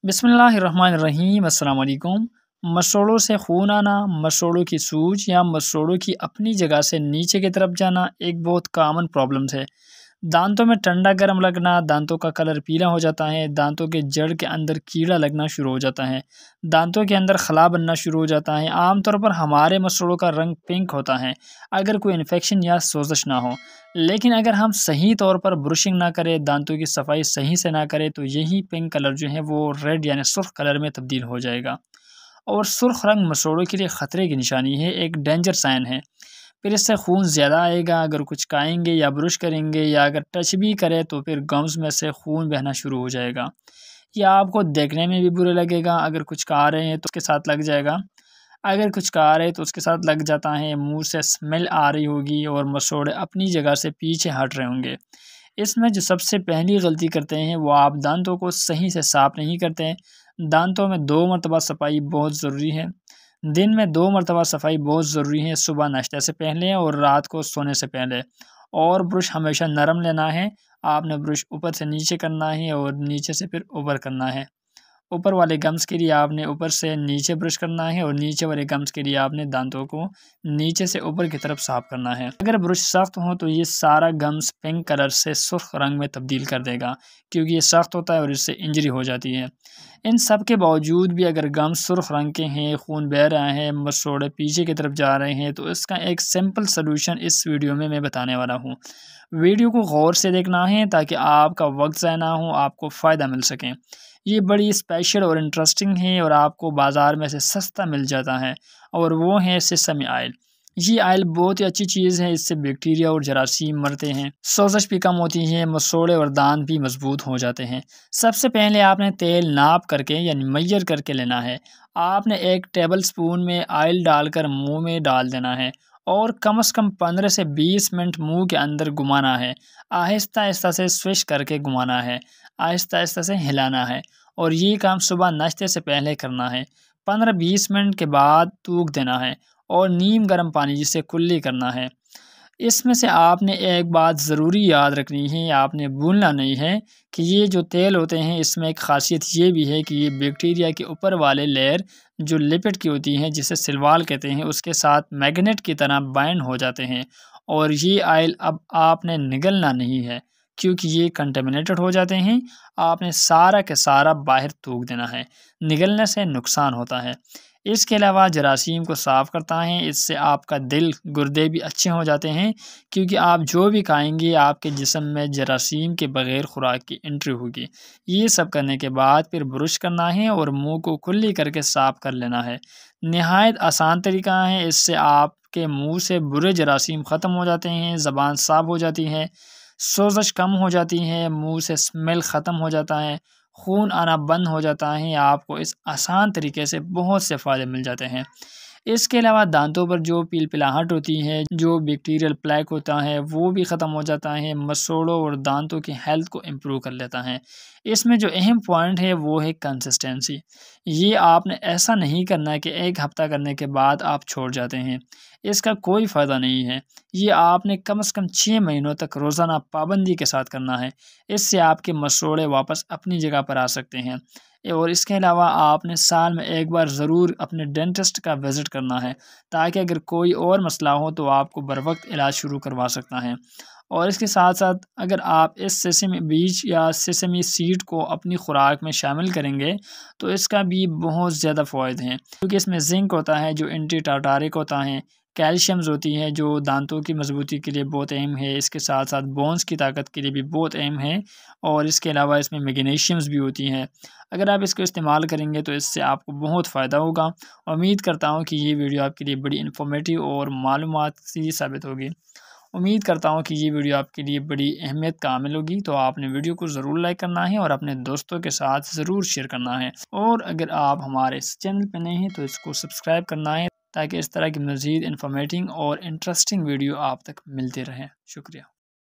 बिस्मिल्लाहिर्रहमानिर्रहीम। अस्सलाम वालेकुम। मसोड़ों से खून आना, मसोड़ों की सूज या मसोड़ों की अपनी जगह से नीचे की तरफ जाना एक बहुत कॉमन प्रॉब्लम है। दांतों में ठंडा गर्म लगना, दांतों का कलर पीला हो जाता है, दांतों के जड़ के अंदर कीड़ा लगना शुरू हो जाता है, दांतों के अंदर खला बनना शुरू हो जाता है। आमतौर पर हमारे मसोड़ों का रंग पिंक होता है अगर कोई इन्फेक्शन या सोजश ना हो, लेकिन अगर हम सही तौर पर ब्रशिंग ना करें, दांतों की सफाई सही से ना करें, तो यही पिंक कलर जो है वो रेड यानी सुर्ख कलर में तब्दील हो जाएगा। और सुर्ख रंग मसोड़ों के लिए ख़तरे की निशानी है, एक डेंजर साइन है। फिर इससे खून ज़्यादा आएगा, अगर कुछ खाएंगे या ब्रश करेंगे या अगर टच भी करें तो फिर गम्स में से खून बहना शुरू हो जाएगा। या आपको देखने में भी बुरा लगेगा, अगर कुछ खा रहे हैं तो उसके साथ लग जाएगा, अगर कुछ खा रहे हैं तो उसके साथ लग जाता है। मुंह से स्मेल आ रही होगी और मसोड़े अपनी जगह से पीछे हट रहे होंगे। इसमें जो सबसे पहली गलती करते हैं वो आप दांतों को सही से साफ़ नहीं करते हैं। दांतों में 2 मरतबा सफाई बहुत ज़रूरी है। दिन में 2 मरतबा सफाई बहुत ज़रूरी है, सुबह नाश्ते से पहले और रात को सोने से पहले। और ब्रश हमेशा नरम लेना है, आपने ब्रश ऊपर से नीचे करना है और नीचे से फिर ऊपर करना है। ऊपर वाले गम्स के लिए आपने ऊपर से नीचे ब्रश करना है और नीचे वाले गम्स के लिए आपने दांतों को नीचे से ऊपर की तरफ साफ करना है। अगर ब्रश सख्त हो तो ये सारा गम्स पिंक कलर से सुर्ख रंग में तब्दील कर देगा, क्योंकि ये सख्त होता है और इससे इंजरी हो जाती है। इन सब के बावजूद भी अगर गम्स सुर्ख रंग के हैं, खून बह रहा है, मसोड़े पीछे की तरफ जा रहे हैं, तो इसका एक सिंपल सोल्यूशन इस वीडियो में मैं बताने वाला हूँ। वीडियो को गौर से देखना है ताकि आपका वक्त ज़ाया ना हो, आपको फ़ायदा मिल सके। ये बड़ी स्पेशल और इंटरेस्टिंग है और आपको बाज़ार में से सस्ता मिल जाता है, और वो है सेसमी ऑयल। ये ऑयल बहुत ही अच्छी चीज़ है, इससे बैक्टीरिया और जरासीम मरते हैं, सोजश भी कम होती है, मसोड़े और दांत भी मजबूत हो जाते हैं। सबसे पहले आपने तेल नाप करके यानी मैयर करके लेना है। आपने 1 टेबल स्पून में ऑयल डालकर मुंह में डाल देना है और कम से कम 15 से 20 मिनट मुंह के अंदर घुमाना है। आहिस्ता आहिस्ता से स्विश करके घुमाना है, आहिस्ता आहिस्ता से हिलाना है, और ये काम सुबह नाश्ते से पहले करना है। 15-20 मिनट के बाद थूक देना है और नीम गर्म पानी जिसे कुल्ली करना है। इसमें से आपने एक बात ज़रूरी याद रखनी है, आपने भूलना नहीं है कि ये जो तेल होते हैं इसमें एक ख़ासियत ये भी है कि ये बैक्टीरिया के ऊपर वाले लेयर जो लिपिड की होती हैं, जिसे सिलवाल कहते हैं, उसके साथ मैग्नेट की तरह बाइंड हो जाते हैं। और ये ऑयल अब आपने निगलना नहीं है, क्योंकि ये कंटेमिनेटेड हो जाते हैं। आपने सारा के सारा बाहर थूक देना है, निगलने से नुकसान होता है। इसके अलावा जरासीम को साफ़ करता है, इससे आपका दिल गुर्दे भी अच्छे हो जाते हैं, क्योंकि आप जो भी खाएंगे आपके जिस्म में जरासीम के बग़ैर खुराक की एंट्री होगी। ये सब करने के बाद फिर ब्रश करना है और मुंह को कुल्ली करके साफ़ कर लेना है। नहायत आसान तरीका है, इससे आपके मुंह से बुरे जरासीम ख़त्म हो जाते हैं, ज़बान साफ़ हो जाती है, सोजश कम हो जाती है, मुंह से स्मेल ख़त्म हो जाता है, खून आना बंद हो जाता है। आपको इस आसान तरीके से बहुत से फ़ायदे मिल जाते हैं। इसके अलावा दांतों पर जो पिलपिलाहट होती है, जो बैक्टीरियल प्लैक होता है, वो भी ख़त्म हो जाता है, मसोड़ों और दांतों की हेल्थ को इम्प्रूव कर लेता है। इसमें जो अहम पॉइंट है वो है कंसिस्टेंसी। ये आपने ऐसा नहीं करना कि 1 हफ़्ता करने के बाद आप छोड़ जाते हैं, इसका कोई फ़ायदा नहीं है। ये आपने कम से कम 6 महीनों तक रोज़ाना पाबंदी के साथ करना है, इससे आपके मसोड़े वापस अपनी जगह पर आ सकते हैं। और इसके अलावा आपने साल में 1 बार ज़रूर अपने डेंटिस्ट का विज़िट करना है, ताकि अगर कोई और मसला हो तो आपको बर वक्त इलाज शुरू करवा सकता है। और इसके साथ साथ अगर आप इस सेसमी बीज या सेसमी सीड को अपनी खुराक में शामिल करेंगे तो इसका भी बहुत ज़्यादा फ़ायदे हैं, क्योंकि इसमें जिंक होता है जो एंटी टार्टारिक होता है, कैल्शियम्स होती है जो दांतों की मजबूती के लिए बहुत अहम है, इसके साथ साथ बोन्स की ताकत के लिए भी बहुत अहम है, और इसके अलावा इसमें मैग्नीशियम्स भी होती हैं। अगर आप इसको इस्तेमाल करेंगे तो इससे आपको बहुत फ़ायदा होगा। उम्मीद करता हूँ कि ये वीडियो आपके लिए बड़ी इन्फॉर्मेटिव और मालूमात सी साबित होगी। उम्मीद करता हूँ कि ये वीडियो आपके लिए बड़ी अहमियत का हामिल होगी। तो आपने वीडियो को ज़रूर लाइक करना है और अपने दोस्तों के साथ ज़रूर शेयर करना है, और अगर आप हमारे इस चैनल पर नए हैं तो इसको सब्सक्राइब करना है, ताकि इस तरह की मज़ीद इन्फॉर्मेटिव और इंटरेस्टिंग वीडियो आप तक मिलते रहें। शुक्रिया।